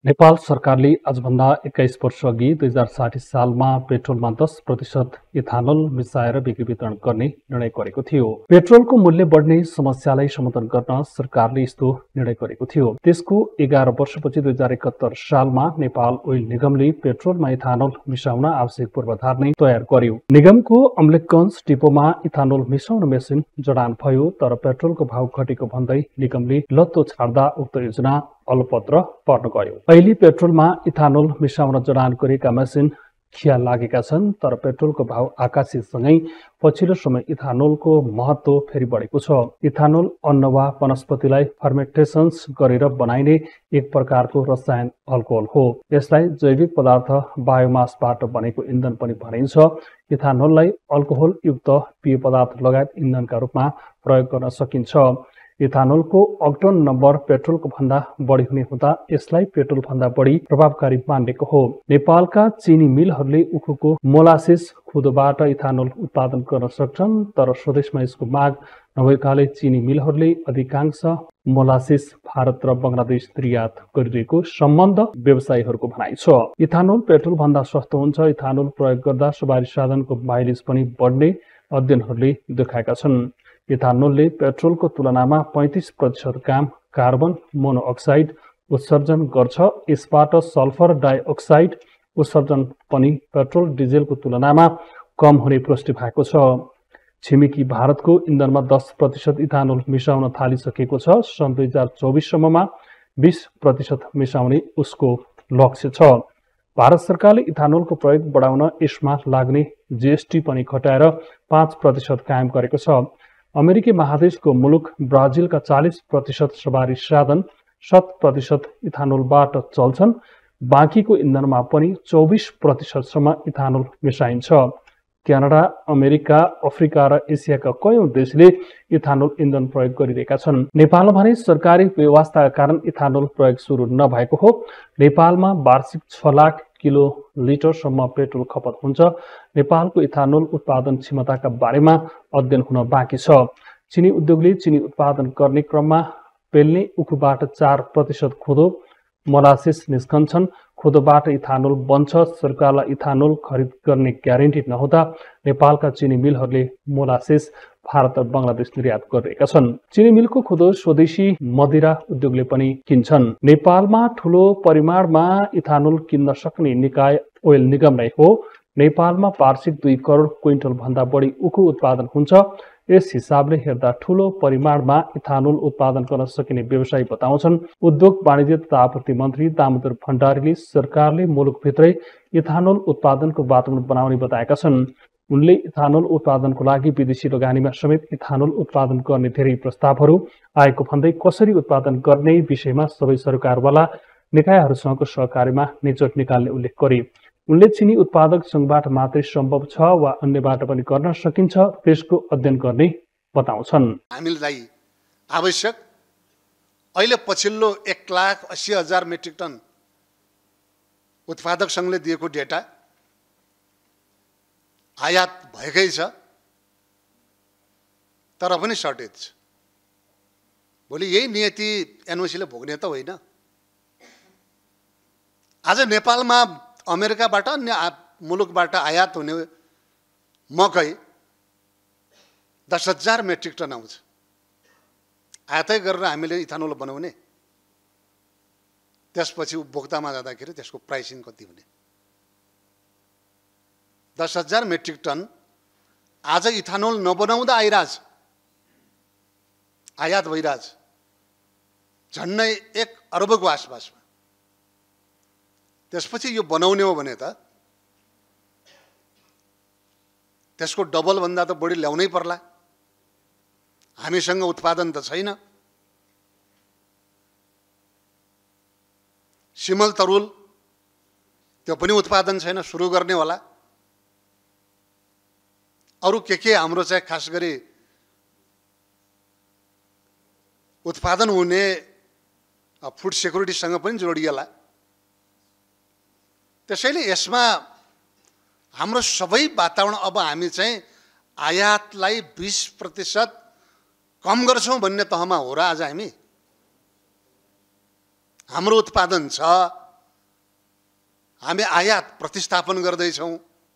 नेपाल सरकारले आजभन्दा 21 वर्ष अघि 2060 सालमा पेट्रोलमा 10% इथानोल मिसाएर बिक्री वितरण गर्ने निर्णय गरेको थियो। पेट्रोलको मूल्य बढ्ने समस्यालाई समाधान गर्न सरकारले यस्तो निर्णय गरेको थियो। त्यसको 11 वर्षपछि 2071 सालमा नेपाल ओइल निगमले पेट्रोलमा इथानोल मिसाउन आवश्यक पूर्वाधार नै तयार गर्यो। निगमको अम्लेखगञ्ज डिपोमा इथानोल मिसाउन मेसिन जडान भयो, तर पेट्रोलको भाव घटेको भन्दै निगमले लत्तो छाड्दा उक्त योजना अलपत्र पर्न गयो। अहिले पेट्रोलमा इथानोल मिसाउन जडान गरेका मेसिन खिया लागेका छन्, तर पेट्रोलको भाव आकाशीसँगै पछिल्लो समय इथानोलको महत्त्व फेरि बढेको छ। इथानोल अन्न वा वनस्पतिलाई फर्मेन्टेसन्स गरेर बनाइने एक प्रकारको रसायन अल्कोहल हो। यसलाई जैविक पदार्थ बायोमासबाट बनेको इन्धन पनि भनिन्छ। इथानोललाई अल्कोहल युक्त पेय पदार्थ लगायत इन्धनका रूपमा प्रयोग गर्न सकिन्छ। इथानोलको अक्टन नम्बर पेट्रोलको भन्दा बढी हुने हुँदा यसलाई पेट्रोल भन्दा बढी प्रभावकारी मानिएको हो। नेपालका चिनी मिलहरूले उखुको मोलासिस खुदबाट इथानोल उत्पादन गर्न सक्छन्, तर स्वदेशमा यसको माग नभएकाले चिनी मिलहरूले अधिकांश मोलासिस भारत र बङ्गलादेश निर्यात गरिरहेको सम्बन्ध व्यवसायीहरूको भनाइ छ। इथानोल पेट्रोल भन्दा सस्तो हुन्छ। इथानोल प्रयोग गर्दा सवारी साधनको माइलेज पनि बढ्ने अध्ययनहरूले देखाएका छन्। इथानोलले पेट्रोलको तुलनामा 35% कम कार्बन मोनोअक्साइड उत्सर्जन गर्छ। यसबाट सल्फर डाइअक्साइड उत्सर्जन पनि पेट्रोल डिजेलको तुलनामा कम हुने पुष्टि भएको छ। छिमेकी भारतको इन्धनमा 10% इथानोल मिसाउन थालिसकेको छ। सन् 2024 सम्ममा 20% मिसाउने उसको लक्ष्य छ। भारत सरकारले इथानोलको प्रयोग बढाउन यसमा लाग्ने जीएसटी पनि घटाएर 5% कायम गरेको छ। अमेरिकी महादेशको मुलुक ब्राजिलका 40% सवारी साधन 7% इथानोलबाट चल्छन्। बाँकीको इन्धनमा पनि 24% सम्म इथानोल मिसाइन्छ। क्यानाडा, अमेरिका, अफ्रिका र एसियाका कयौं देशले इथानोल इन्धन प्रयोग गरिरहेका छन्। नेपालमा भने सरकारी व्यवस्थाका कारण इथानोल प्रयोग सुरु नभएको हो। नेपालमा वार्षिक 6 लाख किलोलिटरसम्म पेट्रोल खपत हुन्छ। नेपालको इथानोल उत्पादन क्षमताका बारेमा अध्ययन हुन बाँकी छ। चिनी उद्योगले चिनी उत्पादन गर्ने क्रममा पेल्ने उखुबाट 4% खुदो मोलासिस निस्कन्छन्। खुदोबाट इथानोल बन्छ। सरकारलाई इथानोल खरिद गर्ने ग्यारेन्टी नहुँदा नेपालका चिनी मिलहरूले मोलासिस भारत र बङ्गलादेश निर्यात गरिरहेका छन्। चिनी मिलको खुदो स्वदेशी मदिरा उद्योगले पनि किन्छन्। नेपालमा ठूलो परिमाणमा इथानोल किन्न सक्ने निकाय ओइल निगम नै हो। नेपालमा वार्षिक 2 करोड क्विन्टल भन्दा बढी उखु उत्पादन हुन्छ। यस हिसाबले हेर्दा ठूलो परिमाणमा इथानोल उत्पादन गर्न सकिने व्यवसायी बताउँछन्। उद्योग वाणिज्य तथा आपूर्ति मन्त्री दामोदर भण्डारीले सरकारले मुलुकभित्रै इथानोल उत्पादनको वातावरण बनाउने बताएका छन्। उनले इथानोल उत्पादनको लागि विदेशी लगानीमा समेत इथानोल उत्पादन गर्ने धेरै प्रस्तावहरू आएको भन्दै कसरी उत्पादन गर्ने विषयमा सबै सरकारवाला निकायहरूसँगको सहकार्यमा निचोड निकाल्ने उल्लेख गरे। उनले चिनी उत्पादक सङ्घबाट मात्रै सम्भव छ वा अन्यबाट पनि गर्न सकिन्छ त्यसको अध्ययन गर्ने बताउँछन्। हामीलाई आवश्यक अहिले पछिल्लो 1,80,000 मेट्रिक टन उत्पादक सङ्घले दिएको डेटा आयात भएकै छ, तर पनि सर्टेज छ। भोलि यही नियति एनओसीले भोग्ने त होइन। आज नेपालमा अमेरिकाबाट अन्य मुलुकबाट आयात हुने मकै 10,000 मेट्रिक टन आउँछ। आयातै गरेर हामीले इथानोल बनाउने, त्यसपछि उपभोक्तामा जाँदाखेरि त्यसको प्राइसिङ कति हुने? 10,000 मेट्रिक टन आज इथानोल नबनाउँदा आइरहेछ, आयात भइरहेछ झन्डै 1 अरबको आसपासमा। त्यसपछि यो बनाउने हो भने त त्यसको डबल भन्दा त बढी ल्याउनै पर्ला। हामीसँग उत्पादन त छैन। सिमल तरुल त्यो पनि उत्पादन छैन, सुरु गर्ने होला। अरू के हाम्रो चाहिँ खास गरी उत्पादन हुने फुड सेक्युरिटीसँग पनि जोडिएला। त्यसैले यसमा हाम्रो सबै वातावरण अब हामी चाहिँ आयातलाई 20% कम गर्छौं भन्ने तहमा हो र आज हामी। हाम्रो उत्पादन छ, हामी आयात प्रतिस्थापन गर्दैछौँ,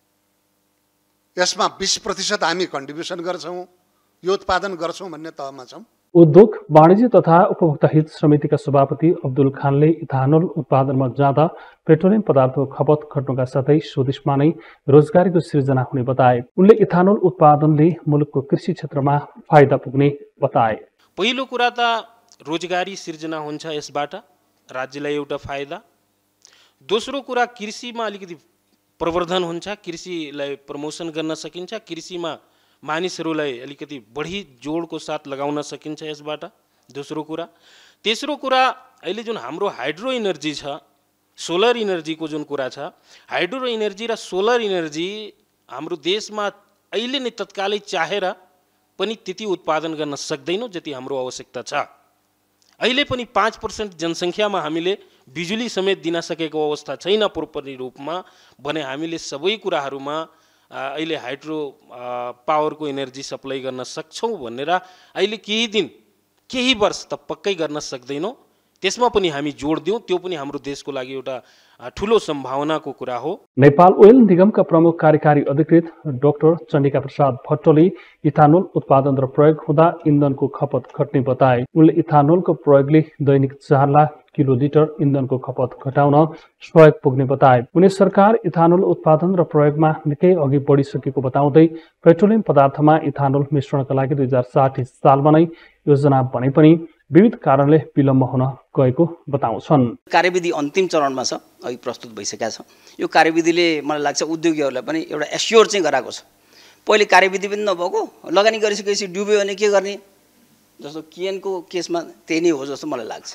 यसमा 20% हामी कन्ट्रिब्युसन गर्छौँ, यो उत्पादन गर्छौँ भन्ने तहमा छौँ। उद्योग वाणिज्य तथा उपभोक्ता हित समितिका सभापति अब्दुल खानले इथानोल उत्पादनमा जाँदा पेट्रोलियम पदार्थको खपत घट्नुका साथै स्वदेशमा नै रोजगारीको सृजना हुने बताए। उनले इथानोल उत्पादनले मुलुकको कृषि क्षेत्रमा फाइदा पुग्ने बताए। पहिलो कुरा त रोजगारी सृजना हुन्छ, यसबाट राज्यलाई एउटा फाइदा। दोस्रो कुरा कृषिमा अलिकति प्रवर्धन हुन्छ, कृषिलाई प्रमोसन गर्न सकिन्छ, कृषिमा मानिसहरूलाई अलिकति बढी जोडको साथ लगाउन सकिन्छ यसबाट। दोस्रो कुरा। तेस्रो कुरा, अहिले जुन हाम्रो हाइड्रो इनर्जी छ, सोलर इनर्जीको जुन कुरा छ, हाइड्रो इनर्जी र सोलर इनर्जी हाम्रो देशमा अहिले नै तत्कालै चाहेर पनि त्यति उत्पादन गर्न सक्दैनौँ जति हाम्रो आवश्यकता छ। अहिले पनि 5% जनसङ्ख्यामा हामीले बिजुली समेत दिन सकेको अवस्था छैन पूर्णरूपी रूपमा भने हामीले सबै कुराहरूमा अहिले हाइड्रो पावरको एनर्जी सप्लाई गर्न सक्छौँ भनेर अहिले केही दिन केही वर्ष त पक्कै गर्न सक्दैनौँ। त्यसमा पनि हामी जोड दिउँ, त्यो पनि हाम्रो देशको लागि एउटा ठुलो सम्भावनाको कुरा हो। नेपाल ओइल निगमका प्रमुख कार्यकारी अधिकृत डाक्टर चण्डिका प्रसाद भट्टले इथानोल उत्पादन र प्रयोग हुँदा इन्धनको खपत घट्ने बताए। उनले इथानोलको प्रयोगले दैनिक 4 लाख किलोलिटर इन्धनको खपत घटाउन सहयोग पुग्ने बताए। उनी सरकार इथानोल उत्पादन र प्रयोगमा निकै अघि बढिसकेको बताउँदै पेट्रोलियम पदार्थमा इथानोल मिश्रणका लागि 2060 सालमा नै योजना बने पनि विविध कारणले विलम्ब हुन गएको बताउँछन्। कार्यविधि अन्तिम चरणमा छ, अघि प्रस्तुत भइसकेको छ। यो कार्यविधिले मलाई लाग्छ उद्योगीहरूलाई पनि एउटा एस्योर चाहिँ गराएको छ। पहिले कार्यविधि पनि नभएको, लगानी गरिसकेपछि डुब्यो भने के गर्ने, जस्तो किएनको केसमा त्यही नै हो जस्तो मलाई लाग्छ।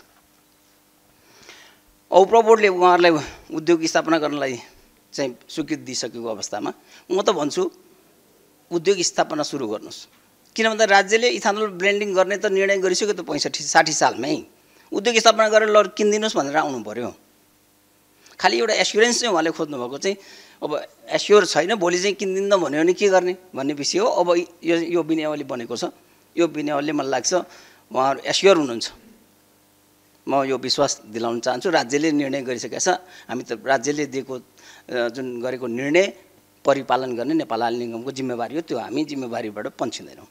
औप्रो बोर्डले उहाँहरूलाई उद्योग स्थापना गर्नलाई चाहिँ स्वीकृति दिइसकेको अवस्थामा म त भन्छु उद्योग स्थापना सुरु गर्नुहोस्। किन भन्दा राज्यले इथानोल ब्लेन्डिङ गर्ने त निर्णय गरिसक्यो त 65-60 सालमै। उद्योग स्थापना गरेर ल किनिदिनुहोस् भनेर आउनु पर्यो। खालि एउटा एस्युरेन्स चाहिँ उहाँले खोज्नु भएको चाहिँ अब एस्योर छैन, भोलि चाहिँ किनिदिन्न भन्यो भने के गर्ने भन्ने विषय हो। अब यो विनियावली बनेको छ, यो विनियावलीले मलाई लाग्छ उहाँहरू एस्योर हुनुहुन्छ। म यो विश्वास दिलाउन चाहन्छु राज्यले निर्णय गरिसकेको छ। हामी त राज्यले दिएको जुन गरेको निर्णय परिपालन गर्ने नेपाल ओइल निगमको जिम्मेवारी हो, त्यो हामी जिम्मेवारीबाट पन्छिँदैनौँ।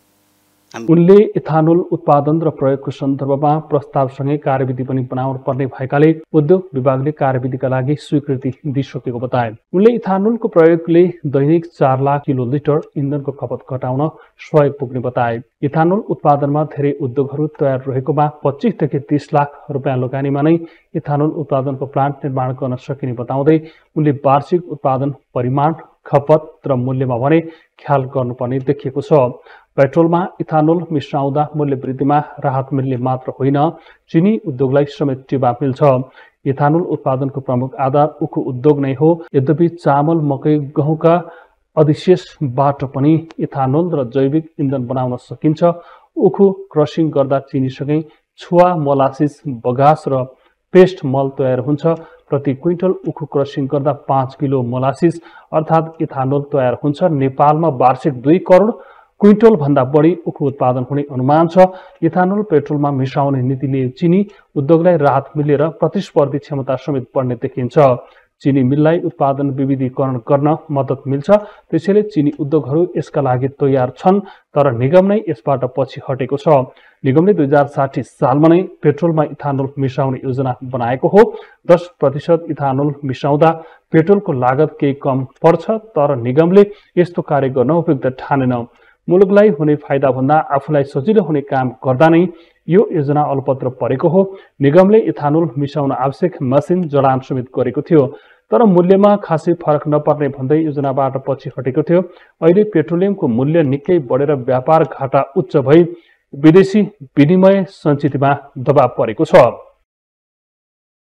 उनले इथानोल उत्पादन र प्रयोगको सन्दर्भमा प्रस्तावसँगै कार्यविधि पनि बनाउनु पर्ने भएकाले उद्योग विभागले कार्यविधिका लागि स्वीकृति दिइसकेको बताए। उनले इथानोलको प्रयोगले दैनिक 4 लाख किलोलिटर इन्धनको खपत घटाउन सहयोग पुग्ने बताए। इथानोल उत्पादनमा धेरै उद्योगहरू तयार रहेकोमा 25 देखि 30 लाख रुपियाँ लगानीमा नै इथानोल उत्पादनको प्लान्ट निर्माण गर्न सकिने बताउँदै उनले वार्षिक उत्पादन परिमाण, खपत र मूल्यमा भने ख्याल गर्नुपर्ने देखिएको छ। पेट्रोलमा इथानोल मिसाउँदा मूल्य वृद्धिमा राहत मिल्ने मात्र होइन, चिनी उद्योगलाई समेत टेवा मिल्छ। इथानोल उत्पादनको प्रमुख आधार उखु उद्योग नै हो। यद्यपि चामल, मकै, गहुँका अधिशेषबाट पनि इथानोल र जैविक इन्धन बनाउन सकिन्छ। उखु क्रसिङ गर्दा चिनीसँगै छुवा, मोलासिस, बगास र पेस्ट मल तयार हुन्छ। प्रति क्विन्टल उखु क्रसिङ गर्दा 5 किलो मोलासिस अर्थात् इथानोल तयार हुन्छ। नेपालमा वार्षिक 2 करोड क्विन्टल भन्दा बढी उखु उत्पादन हुने अनुमान छ। इथानोल पेट्रोलमा मिसाउने नीतिले चिनी उद्योगलाई राहत मिलेर प्रतिस्पर्धी क्षमता समेत बढ्ने देखिन्छ। चिनी मिललाई उत्पादन विविधीकरण गर्न मद्दत मिल्छ। त्यसैले चिनी उद्योगहरू यसका लागि तयार छन्, तर निगम नै यसबाट पछि हटेको छ। निगमले 2060 सालमा नै पेट्रोलमा इथानोल मिसाउने योजना बनाएको हो। 10% इथानोल मिसाउँदा पेट्रोलको लागत केही कम पर्छ, तर निगमले यस्तो कार्य गर्न उपयुक्त ठानेन। मुलुकलाई हुने फाइदा भन्दा आफूलाई सजिलो हुने काम गर्दा नै यो योजना अलपत्र परेको हो। निगमले इथानोल मिसाउन आवश्यक मसिन जडान समेत गरेको थियो, तर मूल्यमा खासै फरक नपर्ने भन्दै योजनाबाट पछि हटेको थियो। अहिले पेट्रोलियमको मूल्य निकै बढेर व्यापार घाटा उच्च भई विदेशी विनिमय सञ्चितमा दबाव परेको छ।